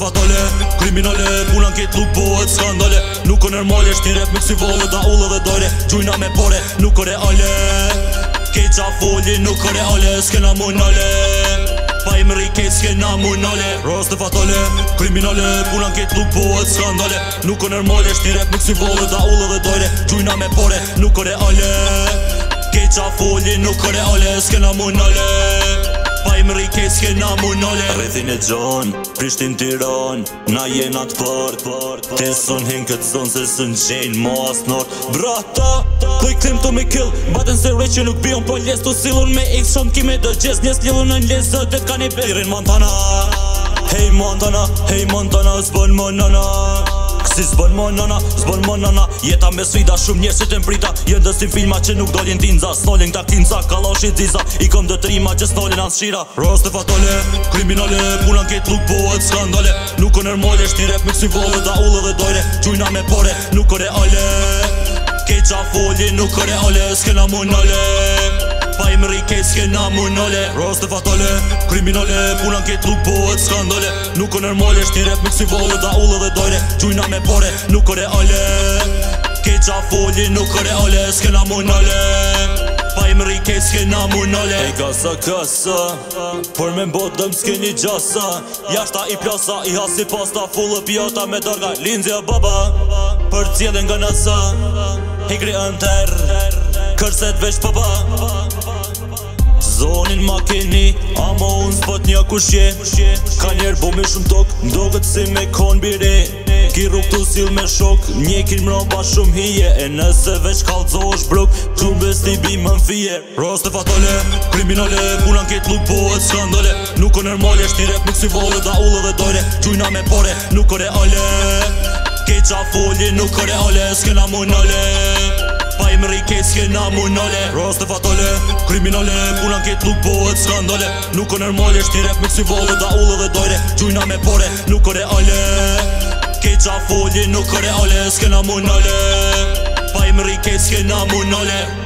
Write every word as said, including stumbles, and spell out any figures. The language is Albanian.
fatale, kriminale, puna n'ket nuk bëhet skandale. Nuk o normale, është një rap me kësi vole, da ullë dhe dojre, gjujna me pare, nuk o reale. Keqa foli, nuk o reale, s'kena munale. Pa i mëri ke s'kena munale. Raste fatale, kriminale, puna n'ket nuk bëhet skandale. Nuk o normale, është një rap me kësi vole, da ullë dhe dojre, gjujna me pare, nuk o reale. Keqa foli, nuk o reale, s'kena munale. Pa i mëri ke s'kena munale. Rrethin e gjon, Prishtin Tiran, na jena t'part. Te son hin këtë zon se sën gjenë mo as nort. Brata, po i kthim to me kill, baten se rej që nuk pion po les tu silun me x shumë kime do gjes. Njes lidhun në les zëtet ka një berin Montana. Hey Montana, hey Montana, s'bon Montana. Si s'bon Montana, s'bon Montana. Jeta me sfida shumë njerësit e mprita. Jën dëstin filma që nuk dolin tinza. Snolin këta kinca, kaloshi dziza. I kom dë trima që snolin as shira. Raste fatale, kriminale, puna n'ket nuk bëhet skandale. Nuk o normale, është një rap me kësi vole, da ullë dhe dojre, gjujna me pare, nuk o reale. Keqa foli, nuk o reale, s'kena munale. Pa i mëri ke s'kena munale. Raste fatale, kriminale, puna n'ket nuk bëhet skandale. Nuk o normale, është një rap me kësi vole, da ullë dhe dojre, gjujna me pare, nuk o reale. Keqa foli, nuk o reale, s'kena munale. Pa i mëri ke s'kena munale. E kasa kasa, por me mbot dëm s'keni gjasa. Jashta i plasa, i hasi pasta, full pjota me dorga, lindzja baba. Për t'jede nga nasa, hikri ënter, kërset veç papa. Zonin ma keni, ama unë s'pot një kushje. Ka njerë bo me shumë tok, ndogët si me kon bire. Ki rrug t'u sil me shok, njekin mrapa shumë hije. E nëse veç kalzo është brok, klubes t'i bi më n'fije. Raste fatale, kriminale, puna n'ket nuk bëhet skandale. Nuk o normale, është një rap me kësi vole, da ullë dhe dojre, gjujna me pare, nuk o reale. Keqa foli, nuk o reale, s'kena munale. Pa i mëri ke s'kena munale. Raste fatale, kriminale, puna n'ket nuk bëhet skandale. Nuk o normale, është një rap me kësi vole, da ullë dhe dojre, gjujna me pare, nuk o reale. Keqa foli, nuk o reale, s'kena munale. Pa i mëri ke s'kena munale.